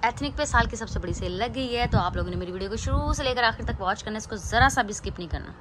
Ethnic पे साल की सबसे बड़ी सेल लग गई है, तो आप लोगों ने मेरी वीडियो को शुरू से लेकर आखिर तक वॉच करना, इसको ज़रा सा भी स्किप नहीं करना।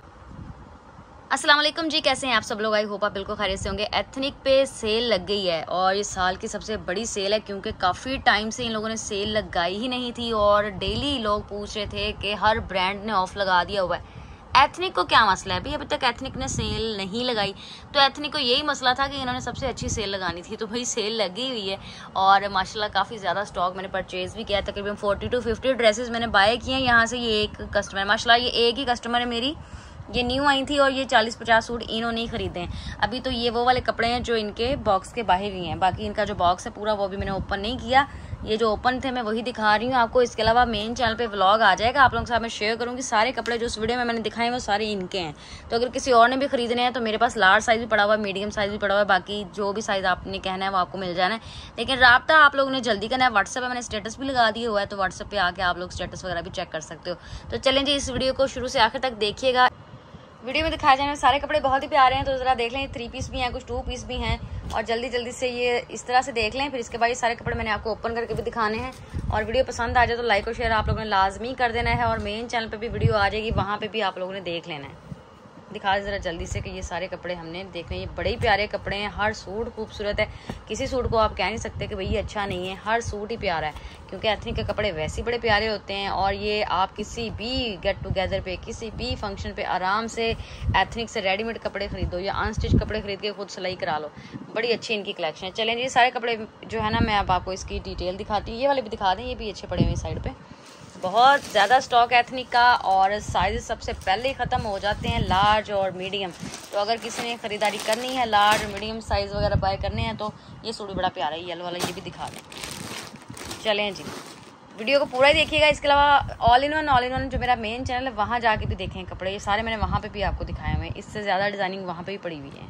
अस्सलाम वालेकुम जी, कैसे हैं आप सब लोग? आई होप आप बिल्कुल खैरियत से होंगे। एथनिक पे सेल लग गई है और ये साल की सबसे बड़ी सेल है, क्योंकि काफ़ी टाइम से इन लोगों ने सेल लगाई ही नहीं थी और डेली लोग पूछ रहे थे कि हर ब्रांड ने ऑफ लगा दिया हुआ है। एथनिक को क्या मसला है भाई? अभी तक एथनिक ने सेल नहीं लगाई, तो एथनिक को यही मसला था कि इन्होंने सबसे अच्छी सेल लगानी थी, तो भाई सेल लगी हुई है और माशाल्लाह काफ़ी ज़्यादा स्टॉक मैंने परचेज़ भी किया। तकरीबन 40 to 50 ड्रेसेस मैंने बाय किए हैं यहाँ से। ये एक कस्टमर, माशाल्लाह ये एक ही कस्टमर है मेरी, ये न्यू आई थी और ये 40-50 सूट इन्होंने ही खरीदे हैं। अभी तो ये वो वाले कपड़े हैं जो इनके बॉक्स के बाहर ही हैं, बाकी इनका जो बॉक्स है पूरा वो भी मैंने ओपन नहीं किया। ये जो ओपन थे मैं वही दिखा रही हूँ आपको। इसके अलावा मेन चैनल पे व्लॉग आ जाएगा, आप लोगों के साथ मैं शेयर करूँगी। सारे कपड़े जो उस वीडियो में मैंने दिखाए हैं वो सारे इनके हैं, तो अगर किसी और ने भी खरीदने हैं तो मेरे पास लार्ज साइज़ भी पड़ा हुआ है, मीडियम साइज़ भी पड़ा हुआ है, बाकी जो भी साइज़ आपने कहना है वो आपको मिल जाना है। लेकिन राब्ता आप लोगों ने जल्दी करना है। व्हाट्सएप पे मैंने स्टेटस भी लगा दिया हुआ है, तो व्हाट्सएप पे आके आप लोग स्टेटस वगैरह भी चेक कर सकते हो। तो चलें जी, इस वीडियो को शुरू से आखिर तक देखिएगा। वीडियो में दिखाए जाने सारे कपड़े बहुत ही प्यारे हैं, तो ज़रा देख लें। 3 पीस भी हैं, कुछ 2 पीस भी हैं, और जल्दी जल्दी से ये इस तरह से देख लें। फिर इसके बाद ये सारे कपड़े मैंने आपको ओपन करके भी दिखाने हैं, और वीडियो पसंद आ जाए तो लाइक और शेयर आप लोगों ने लाजमी कर देना है। और मेन चैनल पे भी वीडियो आ जाएगी, वहाँ पे भी आप लोगों ने देख लेना है। दिखा ज़रा जल्दी से कि ये सारे कपड़े हमने देख लें। ये बड़े ही प्यारे कपड़े हैं, हर सूट खूबसूरत है, किसी सूट को आप कह नहीं सकते कि भाई ये अच्छा नहीं है, हर सूट ही प्यारा है, क्योंकि एथनिक के कपड़े वैसे ही बड़े प्यारे होते हैं। और ये आप किसी भी गेट टुगेदर पे, किसी भी फंक्शन पे आराम से एथनिक से रेडीमेड कपड़े खरीदो या अनस्टिच कपड़े खरीद के खुद सिलाई करा लो, बड़ी अच्छी इनकी कलेक्शन है। चलें, ये सारे कपड़े जो है ना मैं अब आपको इसकी डिटेल दिखाती हूँ। ये वाले भी दिखा दें, ये भी अच्छे पड़े हुए साइड पे। बहुत ज़्यादा स्टॉक एथनिक का, और साइज सबसे पहले ही ख़त्म हो जाते हैं, लार्ज और मीडियम। तो अगर किसी ने ख़रीदारी करनी है, लार्ज और मीडियम साइज़ वगैरह बाय करने हैं, तो ये सूट भी बड़ा प्यारा है, येलो वाला, ये भी दिखा दें। चलें जी, वीडियो को पूरा ही देखिएगा। इसके अलावा ऑल इन वन जो मेरा मेन चैनल है, वहाँ जाके भी देखें कपड़े, ये सारे मैंने वहाँ पर भी आपको दिखाए हुए हैं। इससे ज़्यादा डिज़ाइनिंग वहाँ पर भी पड़ी हुई है।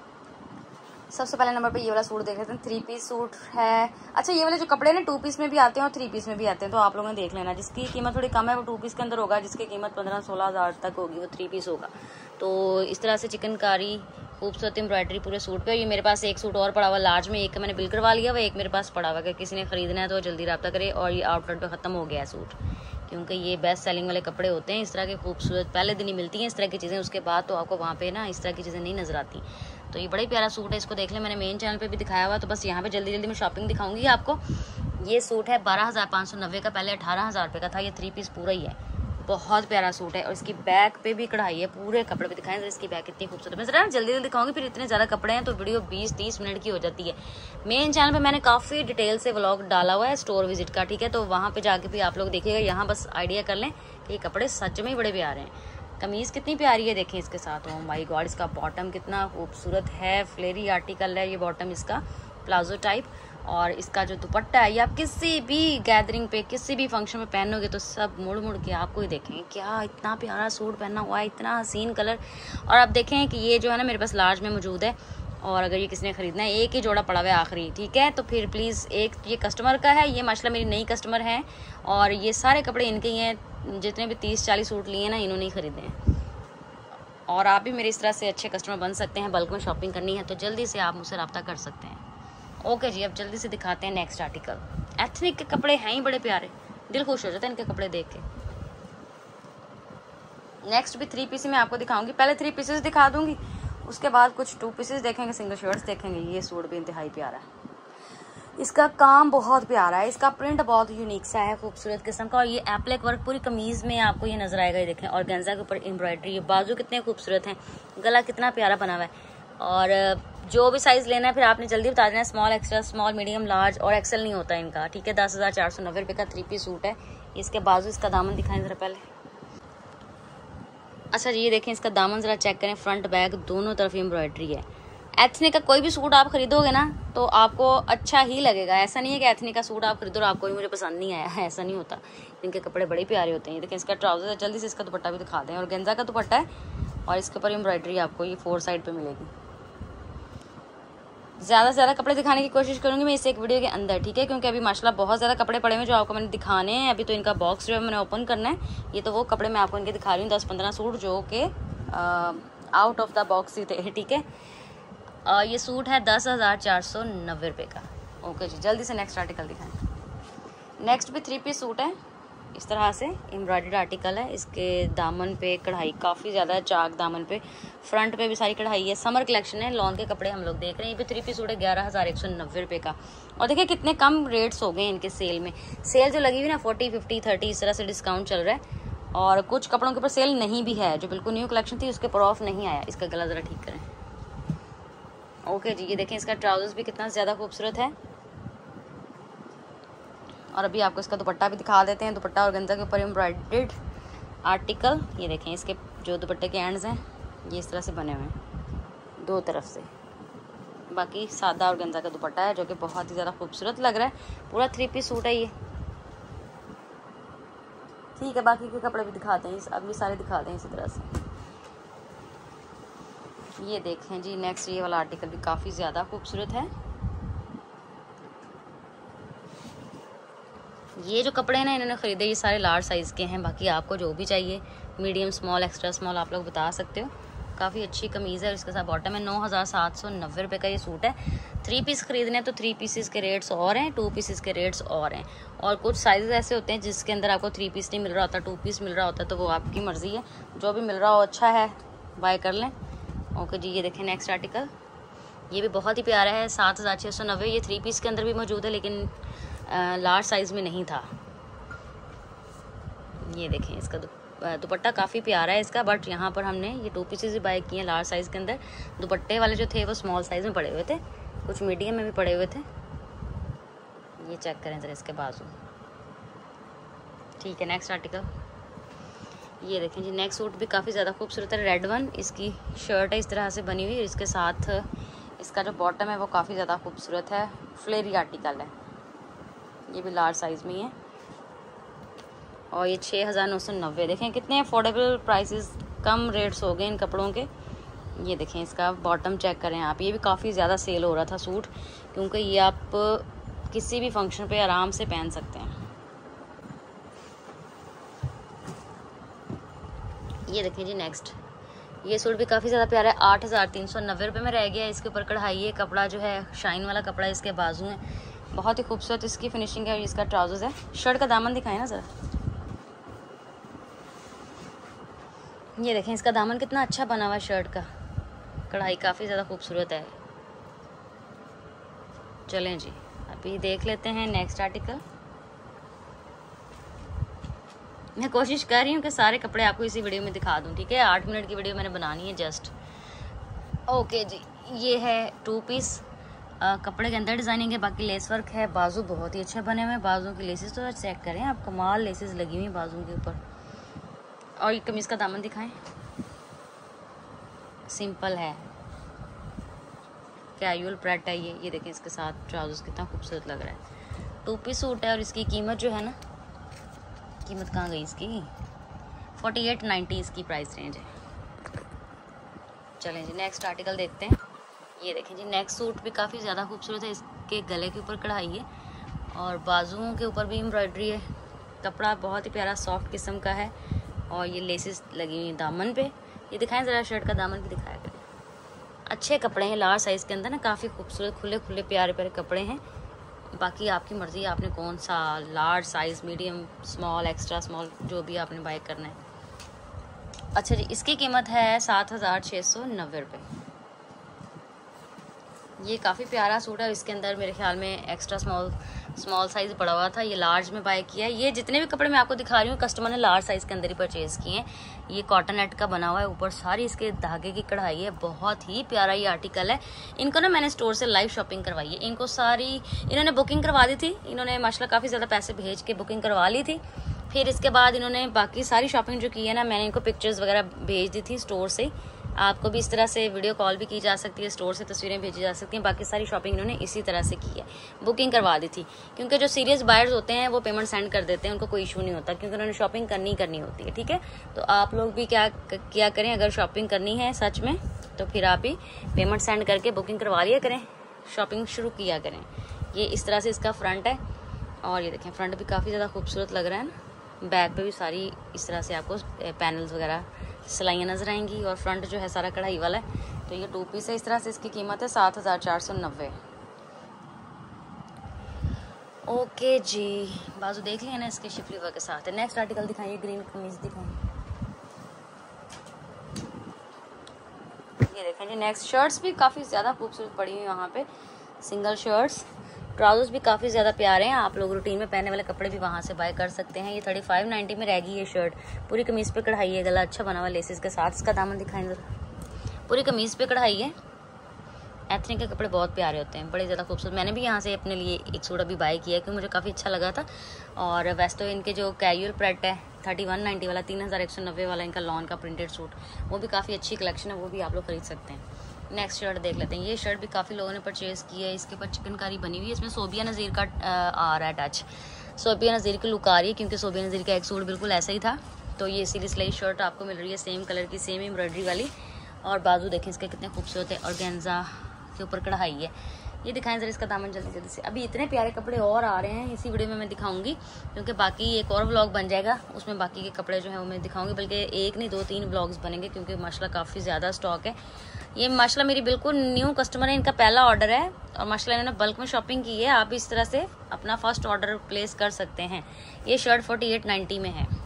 सबसे पहले नंबर पे ये वाला सूट देख लेते हैं, 3 पीस सूट है। अच्छा, ये वाले जो कपड़े ना 2 पीस में भी आते हैं और 3 पीस में भी आते हैं, तो आप लोगों ने देख लेना। जिसकी कीमत थोड़ी कम है वो 2 पीस के अंदर होगा, जिसकी कीमत 15-16 हज़ार तक होगी वो 3 पीस होगा। तो इस तरह से चिकनकारी खूबसूरत एम्ब्रॉयडरी पूरे सूट पे। ये मेरे पास एक सूट और पड़ा हुआ लार्ज में, एक का मैंने बिल करवा लिया हुआ, एक मेरे पास पड़ा हुआ। अगर किसी ने खरीदना है तो जल्दी रब्ता करे। और ये आउटलेट पे ख़त्म हो गया है सूट, क्योंकि ये बेस्ट सेलिंग वाले कपड़े होते हैं। इस तरह के खूबसूरत पहले दिन ही मिलती हैं इस तरह की चीज़ें, उसके बाद तो आपको वहाँ पे ना इस तरह की चीज़ें नहीं नज़र आती। तो ये बड़ा ही प्यारा सूट है, इसको देख लें। मैंने मेन चैनल पे भी दिखाया हुआ, तो बस यहाँ पे जल्दी जल्दी में शॉपिंग दिखाऊंगी आपको। ये सूट है 12,590 का, पहले 18,000 रुपये का था। ये 3 पीस पूरा ही है, बहुत प्यारा सूट है। और इसकी बैक पे भी कढ़ाई है, पूरे कपड़े पे दिखाएं। इसकी बैक कितनी खूबसूरत है। मैं जरा जल्दी जल्दी दिखाऊंगी, फिर इतने ज़्यादा कपड़े हैं तो वीडियो 20-30 मिनट की हो जाती है। मेन चैनल पे मैंने काफ़ी डिटेल से व्लॉग डाला हुआ है स्टोर विजिट का, ठीक है, तो वहाँ पे जाके भी आप लोग देखिएगा। यहाँ बस आइडिया कर लें कि ये कपड़े सच में ही बड़े प्यारे हैं। कमीज़ कितनी प्यारी है, देखें इसके साथ। ओ माय गॉड, इसका बॉटम कितना खूबसूरत है, फ्लेरी आर्टिकल है ये बॉटम इसका, प्लाजो टाइप। और इसका जो दुपट्टा है, ये आप किसी भी गैदरिंग पे, किसी भी फंक्शन में पहनोगे तो सब मुड़ मुड़ के आपको ही देखेंगे, क्या इतना प्यारा सूट पहना हुआ है, इतना हसीन कलर। और आप देखें कि ये जो है ना मेरे पास लार्ज में मौजूद है, और अगर ये किसी ने ख़रीदना है, एक ही जोड़ा पड़ा हुआ है आखिरी, ठीक है, तो फिर प्लीज़ एक ये कस्टमर का है, ये माशाल्लाह मेरी नई कस्टमर है, और ये सारे कपड़े इनके ही हैं। जितने भी 30-40 सूट लिए ना, इन्होंने ही ख़रीदे हैं। और आप भी मेरे इस तरह से अच्छे कस्टमर बन सकते हैं। बल्क में शॉपिंग करनी है तो jल्दी से आप मुझसे रब्ता कर सकते हैं। ओके जी, अब जल्दी से दिखाते हैं नेक्स्ट आर्टिकल। एथनिक के कपड़े हैं ही बड़े प्यारे, दिल खुश हो जाता है इनके कपड़े देख के। नेक्स्ट भी 3 पीस में आपको दिखाऊंगी। पहले 3 पीसेस दिखा दूंगी, उसके बाद कुछ 2 पीसेस देखेंगे, सिंगल शर्ट्स देखेंगे। ये सूट भी इंतहाई प्यारा है, इसका काम बहुत प्यारा है, इसका प्रिंट बहुत यूनिक सा है, खूबसूरत किस्म का। और ये एप्लिक वर्क पूरी कमीज में आपको ये नजर आएगा। ये देखें, और गेंजा के ऊपर एम्ब्रॉयडरी, बाजू कितने खूबसूरत हैं, गला कितना प्यारा बना हुआ है। और जो भी साइज लेना है फिर आपने जल्दी बता देना, small, extra small, medium, large और एक्सेल नहीं होता इनका, ठीक है। 10,490 रुपये का 3 पीस सूट है। इसके बाजू, इसका दामन दिखाएं जरा पहले। अच्छा जी, ये देखें, इसका दामन जरा चेक करें, फ्रंट बैक दोनों तरफ एम्ब्रॉयडरी है। एथनिक का कोई भी सूट आप खरीदोगे ना तो आपको अच्छा ही लगेगा। ऐसा नहीं है कि एथनिक का सूट आप खरीदो और आपको ही मुझे पसंद नहीं आया, ऐसा नहीं होता। इनके कपड़े बड़े प्यारे होते हैं। देखें, इसका ट्राउजर है, जल्दी से इसका दुपट्टा भी दिखा दें। और गेंजा का दुपट्टा है, और इसके ऊपर एम्ब्रॉयडरी आपको ये 4 साइड पे मिलेगी। ज़्यादा से ज़्यादा कपड़े दिखाने की कोशिश करूँगी मैं इस एक वीडियो के अंदर, ठीक है, क्योंकि अभी माशाल्लाह बहुत ज़्यादा कपड़े पड़े हुए जो आपको मैंने दिखाने हैं। अभी तो इनका बॉक्स जो है मैंने ओपन करना है। ये तो वो कपड़े मैं आपको इनके दिखा रही हूँ, 10-15 सूट जो कि आउट ऑफ द बॉक्स ही थे, ठीक है। ये सूट है 10,490 रुपये का। ओके जी, जल्दी से नेक्स्ट आर्टिकल दिखाएं। नेक्स्ट भी 3 पीस सूट है, इस तरह से एम्ब्रॉयडर्ड आर्टिकल है। इसके दामन पे कढ़ाई काफ़ी ज़्यादा है, चाक दामन पे, फ्रंट पे भी सारी कढ़ाई है। समर कलेक्शन है, लॉन के कपड़े हम लोग देख रहे हैं। ये भी 3 पीस सूट है 11,190 रुपये का। और देखिए कितने कम रेट्स हो गए इनके सेल में। सेल जो लगी हुई ना 40, 50, 30 इस तरह से डिस्काउंट चल रहा है। और कुछ कपड़ों के ऊपर सेल नहीं भी है, जो बिल्कुल न्यू कलेक्शन थी उसके ऊपर ऑफ नहीं आया। इसका गला ज़रा ठीक करें। ओके जी, ये देखें इसका ट्राउजर्स भी कितना ज़्यादा खूबसूरत है। और अभी आपको इसका दुपट्टा भी दिखा देते हैं। दुपट्टा ऑर्गेन्जा के ऊपर एम्ब्रॉयडर्ड आर्टिकल। ये देखें इसके जो दुपट्टे के एंड्स हैं ये इस तरह से बने हुए हैं 2 तरफ से। बाकी सादा ऑर्गेन्जा का दुपट्टा है जो कि बहुत ही ज़्यादा खूबसूरत लग रहा है। पूरा 3 पीस सूट है ये। ठीक है, बाकी के कपड़े भी दिखाते हैं, अब ये सारे दिखाते हैं इसी तरह से। ये देखें जी, नेक्स्ट ये वाला आर्टिकल भी काफ़ी ज़्यादा खूबसूरत है। ये जो कपड़े हैं ना इन्होंने ख़रीदे ये सारे लार्ज साइज़ के हैं। बाकी आपको जो भी चाहिए मीडियम, स्मॉल, एक्स्ट्रा स्मॉल आप लोग बता सकते हो। काफ़ी अच्छी कमीज़ है और इसके साथ बॉटम है। 9,790 रुपये का ये सूट है। 3 पीस ख़रीदने हैं तो 3 पीसेस के रेट्स और हैं, 2 पीसेस के रेट्स और हैं। और कुछ साइज़ ऐसे होते हैं जिसके अंदर आपको 3 पीस नहीं मिल रहा होता, 2 पीस मिल रहा होता है, तो वो आपकी मर्ज़ी है। जो भी मिल रहा हो अच्छा है, बाय कर लें। ओके जी, ये देखें नेक्स्ट आर्टिकल, ये भी बहुत ही प्यारा है। 7,690। ये 3 पीस के अंदर भी मौजूद है लेकिन लार्ज साइज़ में नहीं था। ये देखें इसका दुपट्टा काफ़ी प्यारा है इसका, बट यहाँ पर हमने ये 2 पीसेस भी बाय किए हैं लार्ज साइज़ के अंदर। दुपट्टे वाले जो थे वो स्मॉल साइज़ में पड़े हुए थे, कुछ मीडियम में भी पड़े हुए थे। ये चेक करें ज़रा इसके बाजू। ठीक है, नेक्स्ट आर्टिकल, ये देखें जी नेक्स्ट सूट भी काफ़ी ज़्यादा खूबसूरत है। रेड वन इसकी शर्ट है इस तरह से बनी हुई, इसके साथ इसका जो बॉटम है वो काफ़ी ज़्यादा खूबसूरत है। फ्लेरी आर्टिकल है, ये भी लार्ज साइज़ में है। और ये 6,990। देखें कितने अफोर्डेबल प्राइसेस, कम रेट्स हो गए इन कपड़ों के। ये देखें इसका बॉटम चेक करें आप, ये भी काफ़ी ज़्यादा सेल हो रहा था सूट, क्योंकि ये आप किसी भी फंक्शन पे आराम से पहन सकते हैं। ये देखें जी नेक्स्ट, ये सूट भी काफ़ी ज़्यादा प्यारा है। 8,390 रुपये में रह गया। इसके ऊपर कढ़ाई है, कपड़ा जो है शाइन वाला कपड़ा है, इसके बाजू हैं, बहुत ही खूबसूरत इसकी फिनिशिंग है। और इसका ट्राउजर्स है। शर्ट का दामन दिखाएं ना ज़रा। ये देखें इसका दामन कितना अच्छा बना हुआ है शर्ट का, कढ़ाई काफ़ी ज़्यादा खूबसूरत है। चलें जी, अभी देख लेते हैं नेक्स्ट आर्टिकल। मैं कोशिश कर रही हूँ कि सारे कपड़े आपको इसी वीडियो में दिखा दूँ, ठीक है। 8 मिनट की वीडियो मैंने बनानी है जस्ट। ओके जी, ये है 2 पीस, कपड़े के अंदर डिज़ाइनिंग है, बाकी लेस वर्क है। बाजू बहुत ही अच्छे बने हुए हैं, बाजू की लेसेस तो चेक करें आप, कमाल लेसेस लगी हुई हैं बाजू के ऊपर। और ये कमीज़ का दामन दिखाएं, सिंपल है, कैजुअल प्रिंट है ये देखें इसके साथ ट्राउजर्स कितना खूबसूरत लग रहा है। 2 पीस सूट है और इसकी कीमत जो है ना, कीमत कहाँ गई इसकी, 4890 इसकी प्राइस रेंज है। चलें जी नेक्स्ट आर्टिकल देखते हैं। ये देखें जी नेक्स्ट सूट भी काफ़ी ज़्यादा खूबसूरत है। इसके गले के ऊपर कढ़ाई है और बाजुओं के ऊपर भी एम्ब्रॉयडरी है। कपड़ा बहुत ही प्यारा सॉफ्ट किस्म का है और ये लेसेस लगी हुई दामन पे। ये दिखाएं ज़रा, शर्ट का दामन भी दिखाया करें। अच्छे कपड़े हैं लार्ज साइज़ के अंदर ना, काफ़ी खूबसूरत खुले खुले प्यारे प्यारे कपड़े हैं। बाकी आपकी मर्ज़ी है आपने कौन सा large size, medium, small, extra small, जो भी आपने बाय करना है। अच्छा जी, इसकी कीमत है 7,690 रुपये। ये काफ़ी प्यारा सूट है। इसके अंदर मेरे ख्याल में एक्स्ट्रा स्मॉल साइज़ पड़ा हुआ था, ये लार्ज में बाय किया है। ये जितने भी कपड़े मैं आपको दिखा रही हूँ कस्टमर ने लार्ज साइज़ के अंदर ही परचेज़ किए हैं। ये कॉटन नेट का बना हुआ है, ऊपर सारी इसके धागे की कढ़ाई है, बहुत ही प्यारा ये आर्टिकल है। इनको ना मैंने स्टोर से लाइव शॉपिंग करवाई है। इनको सारी इन्होंने बुकिंग करवा दी थी, इन्होंने माशाल्लाह काफ़ी ज़्यादा पैसे भेज के बुकिंग करवा ली थी। फिर इसके बाद इन्होंने बाकी सारी शॉपिंग जो की है ना, मैंने इनको पिक्चर्स वगैरह भेज दी थी स्टोर से। आपको भी इस तरह से वीडियो कॉल भी की जा सकती है, स्टोर से तस्वीरें भेजी जा सकती हैं। बाकी सारी शॉपिंग इन्होंने इसी तरह से की है, बुकिंग करवा दी थी। क्योंकि जो सीरियस बायर्स होते हैं वो पेमेंट सेंड कर देते हैं, उनको कोई इशू नहीं होता, क्योंकि उन्होंने शॉपिंग करनी होती है, ठीक है। तो आप लोग भी क्या करें, अगर शॉपिंग करनी है सच में तो फिर आप भी पेमेंट सेंड करके बुकिंग करवा लिया करें, शॉपिंग शुरू किया करें। ये इस तरह से इसका फ्रंट है और ये देखें फ्रंट भी काफ़ी ज़्यादा खूबसूरत लग रहा है ना। बैक पे भी सारी इस तरह से आपको पैनल्स वगैरह सिलाइयाँ नजर आएंगी और फ्रंट जो है सारा कढ़ाई वाला है। तो ये 2 पीस है, इस तरह से इसकी कीमत है 7,490। ओके जी, बाजू देख लिया ना इसके शिफली वर्क के साथ है। नेक्स्ट आर्टिकल दिखाइए, ग्रीन कमीज दिखाइए। ये देखें जी, नेक्स्ट शर्ट्स भी काफ़ी ज़्यादा खूबसूरत पड़ी हुई वहाँ पे, सिंगल शर्ट्स। ट्राउजर्स भी काफ़ी ज़्यादा प्यारे हैं, आप लोग रूटीन में पहनने वाले कपड़े भी वहाँ से बाय कर सकते हैं। ये 3590 में रहेगी ये शर्ट। पूरी कमीज़ पे कढ़ाई है, गला अच्छा बना हुआ लेसेस के साथ। इसका दामन दिखाएं जरा। पूरी कमीज़ पे कढ़ाई है। एथनिक के कपड़े बहुत प्यारे होते हैं, बड़े ज़्यादा खूबसूरत। मैंने भी यहाँ से अपने लिए एक सूट अभी बाय किया है क्योंकि मुझे काफ़ी अच्छा लगा था। और वैसे तो इनके जो कैजुअल प्रिंट है 3190 वाला, 3190 वाला इनका लॉन का प्रिंटेड सूट, वो भी काफ़ी अच्छी कलेक्शन है, वो भी आप लोग खरीद सकते हैं। नेक्स्ट शर्ट देख लेते हैं। ये शर्ट भी काफ़ी लोगों ने परचेज़ की है। इसके ऊपर चिकनकारी बनी हुई है, इसमें सोबिया नज़ीर का आ रहा है टच। सोबिया नज़ीर की लुक आ रही है क्योंकि सोबिया नज़ीर का एक सूट बिल्कुल ऐसा ही था। तो ये इसीलिए सिलाई शर्ट आपको मिल रही है सेम कलर की, सेम एम्ब्रॉयडरी वाली। और बाजू देखें इसके कितने खूबसूरत है, ऑर्गेन्जा के ऊपर कढ़ाई है। ये दिखाएं जरा इसका दामन जल्दी जल्दी से। अभी इतने प्यारे कपड़े और आ रहे हैं, इसी वीडियो में मैं दिखाऊंगी क्योंकि बाकी एक और व्लॉग बन जाएगा, उसमें बाकी के कपड़े जो है वो मैं दिखाऊंगी। बल्कि एक नहीं 2-3 व्लॉग्स बनेंगे क्योंकि माशाल्लाह काफ़ी ज़्यादा स्टॉक है। ये माशाल्लाह मेरी बिल्कुल न्यू कस्टमर है, इनका पहला ऑर्डर है और माशाल्लाह इन्होंने बल्क में शॉपिंग की है। आप इस तरह से अपना फर्स्ट ऑर्डर प्लेस कर सकते हैं। ये शर्ट 4890 में है।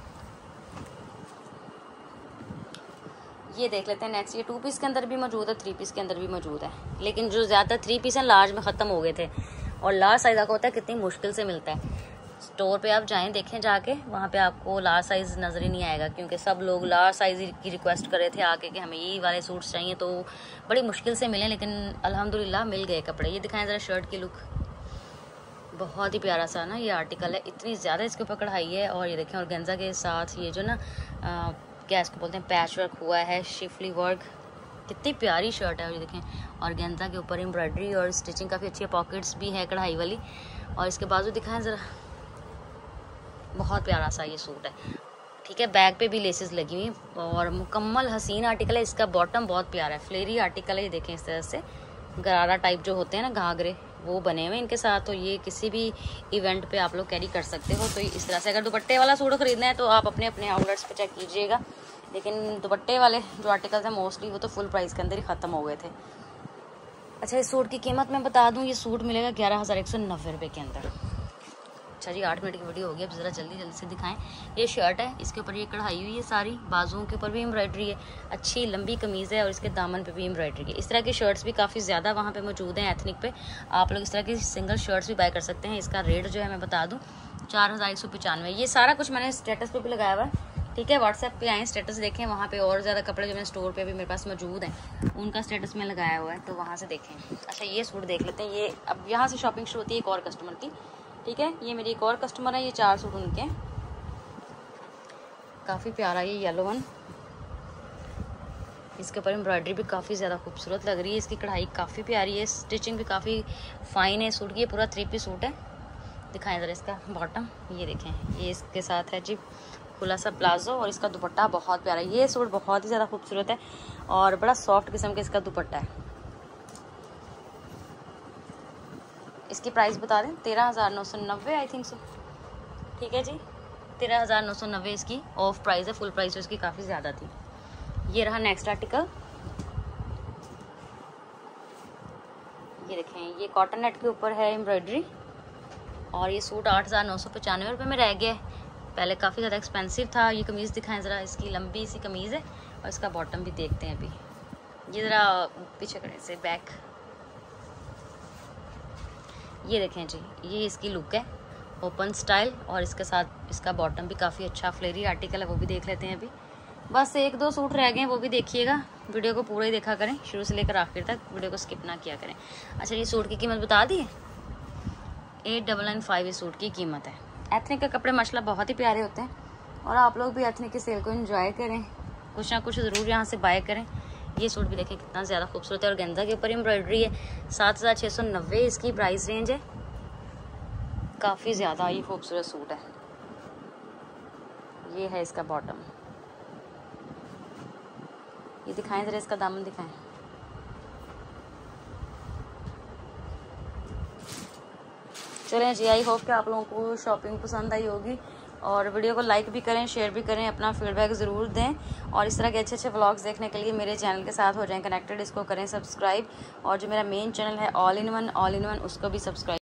ये देख लेते हैं नेक्स्ट। ये 2 पीस के अंदर भी मौजूद है, 3 पीस के अंदर भी मौजूद है, लेकिन जो ज़्यादातर 3 पीस हैं लार्ज में ख़त्म हो गए थे। और लार्ज साइज़ का होता है कितनी मुश्किल से मिलता है। स्टोर पे आप जाएं देखें जाके, वहाँ पे आपको लार्ज साइज़ नज़र ही नहीं आएगा क्योंकि सब लोग लार्ज साइज़ की रिक्वेस्ट कर रहे थे आके कि हमें ये वाले सूट्स चाहिए, तो बड़ी मुश्किल से मिले, लेकिन अल्हम्दुलिल्लाह मिल गए कपड़े। ये दिखाएं ज़रा शर्ट की लुक, बहुत ही प्यारा सा ना ये आर्टिकल है, इतनी ज़्यादा इसके ऊपर कढ़ाई है। और ये देखें ऑर्गेन्जा के साथ ये जो ना क्या इसको बोलते हैं, पैच वर्क हुआ है, शिफली वर्क, कितनी प्यारी शर्ट है। और ये देखें ऑर्गेन्जा के ऊपर एम्ब्रॉयडरी और स्टिचिंग काफ़ी अच्छी है, पॉकेट्स भी है कढ़ाई वाली। और इसके बाजू दिखाएं ज़रा, बहुत प्यारा सा ये सूट है। ठीक है, बैक पे भी लेसेस लगी हुई और मुकम्मल हसीन आर्टिकल है। इसका बॉटम बहुत प्यारा है, फ्लेरी आर्टिकल है। ये देखें इस तरह से गरारा टाइप जो होते हैं ना घाघरे, वो बने हुए इनके साथ। तो ये किसी भी इवेंट पे आप लोग कैरी कर सकते हो। तो इस तरह से अगर दुपट्टे वाला सूट खरीदना है तो आप अपने अपने आउटलेट्स पे चेक कीजिएगा, लेकिन दुपट्टे वाले जो आर्टिकल थे मोस्टली वो तो फुल प्राइस के अंदर ही ख़त्म हो गए थे। अच्छा, इस सूट की कीमत मैं बता दूँ, ये सूट मिलेगा 11,190 रुपये के अंदर। अच्छा जी, 8 मिनट की वीडियो होगी, अब ज़रा जल्दी जल्दी से दिखाएं। ये शर्ट है, इसके ऊपर ये कढ़ाई हुई है सारी, बाजुओं के ऊपर भी एम्ब्रॉयडरी है, अच्छी लंबी कमीज़ है और इसके दामन पे भी एम्ब्रॉयडरी है। इस तरह की शर्ट्स भी काफ़ी ज़्यादा वहाँ पे मौजूद हैं एथनिक पे। आप लोग इस तरह की सिंगल शर्ट्स भी बाय कर सकते हैं। इसका रेट जो है मैं बता दूँ 4195। ये सारा कुछ मैंने स्टेटस पर भी लगाया हुआ है। ठीक है, व्हाट्सएप पे आएँ, स्टेटस देखें, वहाँ पे और ज़्यादा कपड़े जो मैं स्टोर पे भी मेरे पास मौजूद हैं उनका स्टेटस में लगाया हुआ है, तो वहाँ से देखें। अच्छा, ये सूट देख लेते हैं। ये अब यहाँ से शॉपिंग शुरू होती है एक और कस्टमर की। ठीक है, ये मेरी एक और कस्टमर है, ये 4 सूट उनके हैं। काफ़ी प्यारा ये येलो वन, इसके ऊपर एम्ब्रॉयडरी भी काफ़ी ज़्यादा खूबसूरत लग रही है। इसकी कढ़ाई काफ़ी प्यारी है, स्टिचिंग भी काफ़ी फाइन है सूट की। ये पूरा 3 पीस सूट है। दिखाएं ज़रा इसका बॉटम, ये देखें, ये इसके साथ है जी खुला सा प्लाजो और इसका दुपट्टा बहुत प्यारा है। ये सूट बहुत ही ज़्यादा खूबसूरत है और बड़ा सॉफ्ट किस्म का इसका दुपट्टा है। इसकी प्राइस बता दें 13,990 आई थिंक सो। ठीक है जी, 13,990 इसकी ऑफ प्राइस है, फुल प्राइस तो इसकी काफ़ी ज़्यादा थी। ये रहा नेक्स्ट आर्टिकल, ये देखें, ये कॉटन नेट के ऊपर है एम्ब्रॉयडरी और ये सूट 8,995 रुपये में रह गया है। पहले काफ़ी ज़्यादा एक्सपेंसिव था। ये कमीज़ दिखाएं ज़रा, इसकी लंबी सी कमीज़ है और इसका बॉटम भी देखते हैं अभी। ये ज़रा पीछे करें से बैक, ये देखें जी, ये इसकी लुक है ओपन स्टाइल और इसके साथ इसका बॉटम भी काफ़ी अच्छा फ्लेरी आर्टिकल है, वो भी देख लेते हैं अभी। बस 1-2 सूट रह गए हैं, वो भी देखिएगा। वीडियो को पूरा ही देखा करें, शुरू से लेकर आखिर तक, वीडियो को स्किप ना किया करें। अच्छा, ये सूट की कीमत बता दी है, 8,995 इस सूट की कीमत है। एथनिक के कपड़े माशाल्लाह बहुत ही प्यारे होते हैं और आप लोग भी एथनिक की सेल को एंजॉय करें, कुछ ना कुछ ज़रूर यहाँ से बाय करें। ये सूट भी देखें कितना ज़्यादा खूबसूरत है और गेंदा के ऊपर एम्ब्रॉयडरी है। 7,690 इसकी प्राइस रेंज है। काफ़ी ज़्यादा ये खूबसूरत सूट है। ये है इसका बॉटम, ये दिखाएं ज़रा, इसका दामन दिखाएं। चलें जी, आई होप कि आप लोगों को शॉपिंग पसंद आई होगी और वीडियो को लाइक भी करें, शेयर भी करें, अपना फीडबैक ज़रूर दें और इस तरह के अच्छे अच्छे व्लॉग्स देखने के लिए मेरे चैनल के साथ हो जाएं कनेक्टेड, इसको करें सब्सक्राइब और जो मेरा मेन चैनल है ऑल इन वन उसको भी सब्सक्राइब